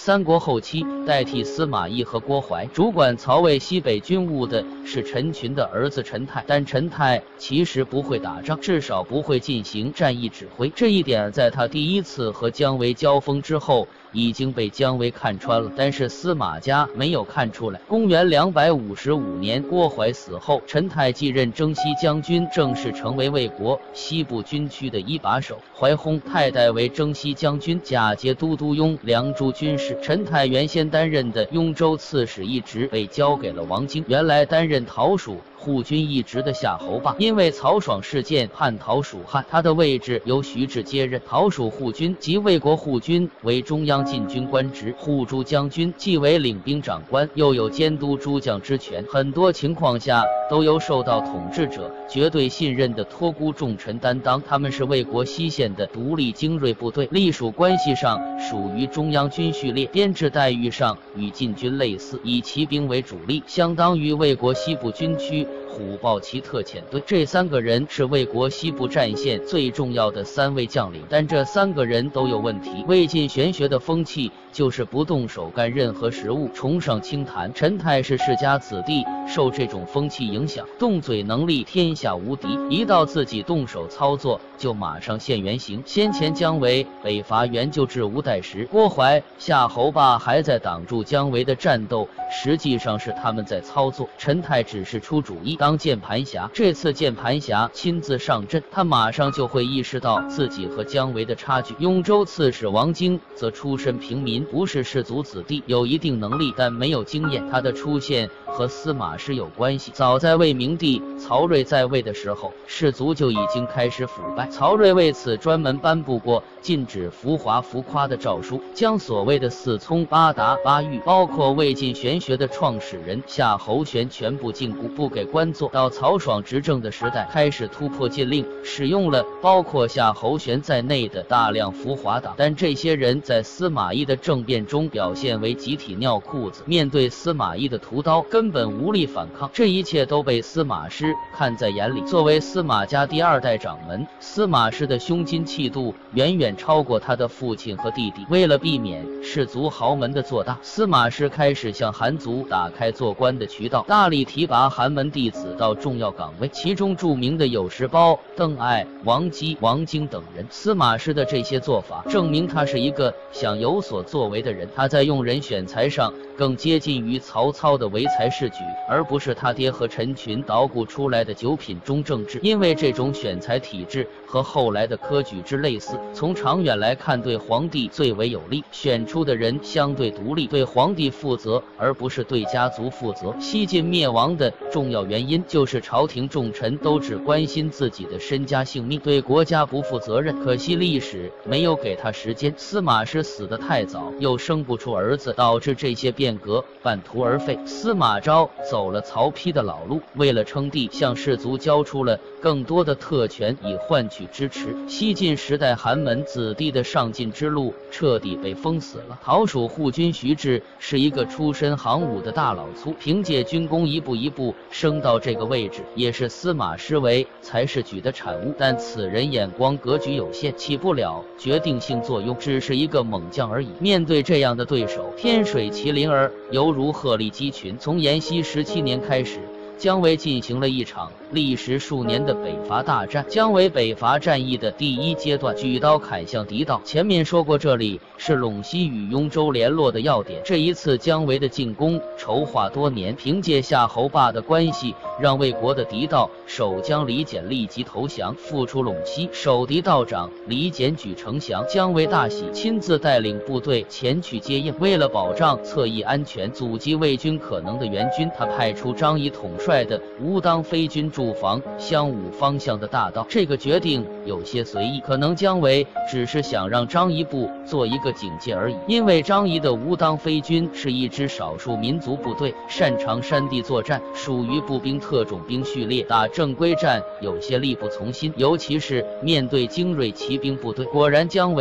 三国后期，代替司马懿和郭淮主管曹魏西北军务的是陈群的儿子陈泰，但陈泰其实不会打仗，至少不会进行战役指挥。这一点在他第一次和姜维交锋之后已经被姜维看穿了，但是司马家没有看出来。公元255年，郭淮死后，陈泰继任征西将军，正式成为魏国西部军区的一把手。怀薨，泰代为征西将军，假节都督雍凉诸军事。陈泰原先担任的雍州刺史一职被交给了王经，原来担任陶蜀护军一职的夏侯霸，因为曹爽事件叛逃蜀汉，他的位置由徐志接任。陶蜀护军及魏国护军为中央禁军官职，护诸将军既为领兵长官，又有监督诸将之权，很多情况下都由受到统治者绝对信任的托孤重臣担当。他们是魏国西线的独立精锐部队，隶属关系上属于中央军序列，编制待遇上与禁军类似，以骑兵为主力，相当于魏国西部军区虎豹骑特遣队。这三个人是魏国西部战线最重要的3位将领，但这3个人都有问题。魏晋玄学的风气就是不动手干任何实务，崇尚清谈。陈泰是世家子弟，受这种风气影响，动嘴能力天下无敌，一到自己动手操作就马上现原形。先前姜维北伐援救至吴代时，郭淮、夏侯霸还在挡住姜维的战斗，实际上是他们在操作，陈泰只是出主意当键盘侠。这次键盘侠亲自上阵，他马上就会意识到自己和姜维的差距。雍州刺史王经则出身平民，不是士族子弟，有一定能力但没有经验。他的出现和司马师有关系。早在魏明帝曹睿在位的时候，士族就已经开始腐败，曹睿为此专门颁布过禁止浮华浮夸的诏书，将所谓的4聪8达8狱，包括魏晋玄学的创始人夏侯玄全部禁锢，不给官做。到曹爽执政的时代，开始突破禁令，使用了包括夏侯玄在内的大量浮华党，但这些人在司马懿的政变中表现为集体尿裤子，面对司马懿的屠刀根本无力反抗，这一切都被司马师看在眼里。作为司马家第2代掌门，司马师的胸襟气度远远超过他的父亲和弟弟。为了避免士族豪门的做大，司马师开始向韩族打开做官的渠道，大力提拔寒门弟子到重要岗位，其中著名的有石苞、邓艾、王姬、王经等人。司马师的这些做法证明他是一个想有所作为的人，他在用人选材上更接近于曹操的唯才是举，而不是他爹和陈群捣鼓出来的9品中正制。因为这种选材体制和后来的科举制类似，从长远来看对皇帝最为有利，选出的人相对独立，对皇帝负责而不是对家族负责。西晋灭亡的重要原因就是朝廷重臣都只关心自己的身家性命，对国家不负责任。可惜历史没有给他时间，司马师死得太早，又生不出儿子，导致这些变革半途而废。司马昭走了曹丕的老路，为了称帝，向士族交出了更多的特权以换取支持。西晋时代寒门子弟的上进之路彻底被封死了。陶蜀护军徐志是一个出身行伍的大老粗，凭借军功一步一步升到这个位置，也是司马师为才是举的产物。但此人眼光格局有限，起不了决定性作用，只是一个猛将而已。面对这样的对手，天水麒麟儿犹如鹤立鸡群。从延熙17年开始，姜维进行了一场历时数年的北伐大战。姜维北伐战役的第1阶段，举刀砍向敌道。前面说过，这里是陇西与雍州联络的要点。这一次姜维的进攻筹划多年，凭借夏侯霸的关系，让魏国的敌道守将李简立即投降，复出陇西。守敌道长李简举城降，姜维大喜，亲自带领部队前去接应。为了保障侧翼安全，阻击魏军可能的援军，他派出张仪统帅的吴当飞军驻防襄武方向的大道。这个决定有些随意，可能姜维只是想让张仪部做一个警戒而已。因为张仪的吴当飞军是一支少数民族部队，擅长山地作战，属于步兵特种兵序列，打正规战有些力不从心，尤其是面对精锐骑兵部队。果然姜维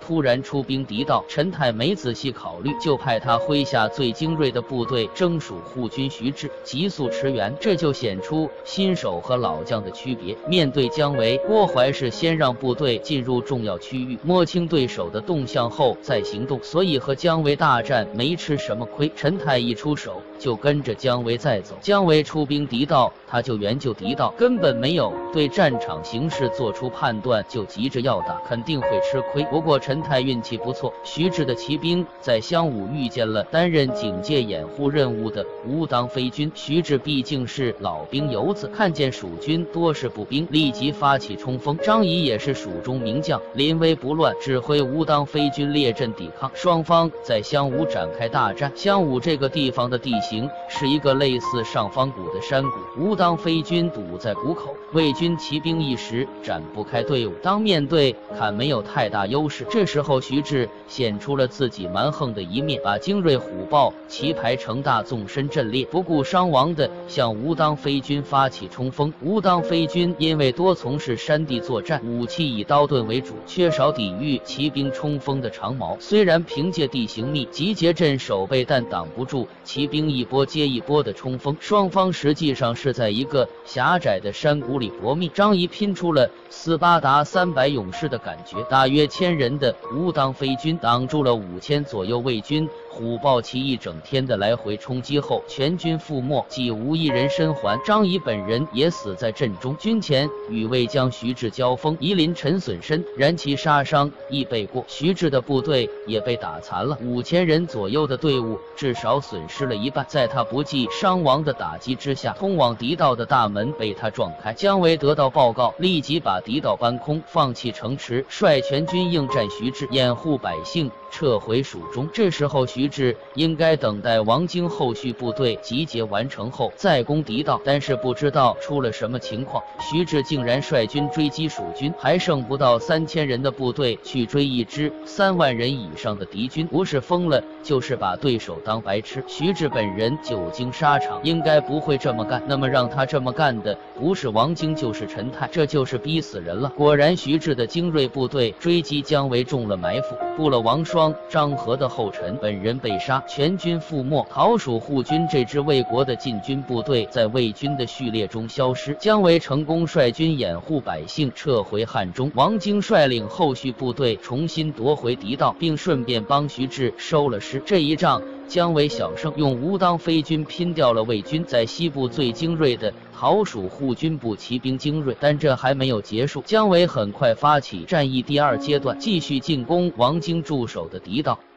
突然出兵敌道，陈泰没仔细考虑，就派他麾下最精锐的部队征蜀护军徐志急速驰援，这就显出新手和老将的区别。面对姜维、郭淮是先让部队进入重要区域，摸清对手的动向后再行动，所以和姜维大战没吃什么亏。陈泰一出手就跟着姜维再走，姜维出兵敌道，他就援救敌道，根本没有对战场形势做出判断，就急着要打，肯定会吃亏。不过陈泰运气不错，徐志的骑兵在襄武遇见了担任警戒掩护任务的武当飞军。徐志毕竟是老兵油子，看见蜀军多是步兵，立即发起冲锋。张仪也是蜀中名将，临危不乱，指挥武当飞军列阵抵抗。双方在襄武展开大战。襄武这个地方的地形是一个类似上方谷的山谷，武当飞军堵在谷口，魏军骑兵一时展不开队伍，当面对砍没有太大优势。这时候徐志显出了自己蛮横的一面，把精锐虎豹齐排成大纵深阵列，不顾伤亡的向武当飞军发起冲锋。武当飞军因为多从事山地作战，武器以刀盾为主，缺少抵御骑兵冲锋的长矛，虽然凭借地形密集结阵守备，但挡不住骑兵一波接一波的冲锋。双方实际上是在一个狭窄的山谷里搏命。张仪拼出了斯巴达300勇士的感觉，大约1000人的武当飞军挡住了5000左右魏军虎豹骑一整天的来回冲击后，全军覆没，几无一人生还。张仪本人也死在阵中。军前与魏将徐志交锋，夷陵陈损身，然其杀伤亦被过，徐志的部队也被打残了，5000人左右的队伍至少损失了一半。在他不计伤亡的打击之下，通往敌道的大门被他撞开。姜维得到报告，立即把敌道搬空，放弃城池，率全军应战徐志，掩护百姓撤回蜀中。这时候徐志应该等待王经后续部队集结完成后再攻敌道，但是不知道出了什么情况，徐志竟然率军追击蜀军，还剩不到3000人的部队去追一支3万人以上的敌军，不是疯了就是把对手当白痴。徐志本人久经沙场，应该不会这么干，那么让他这么干的不是王经就是陈泰，这就是逼死人了。果然徐志的精锐部队追击姜维中了埋伏，布了王双、张合的后尘，本人被杀，全军覆没。讨蜀护军这支魏国的禁军部队在魏军的序列中消失。姜维成功率军掩护百姓撤回汉中，王经率领后续部队重新夺回敌道，并顺便帮徐志收了尸。这一仗姜维小胜，用武当飞军拼掉了魏军在西部最精锐的讨蜀护军部骑兵精锐。但这还没有结束，姜维很快发起战役第2阶段，继续进攻王经驻守的敌道。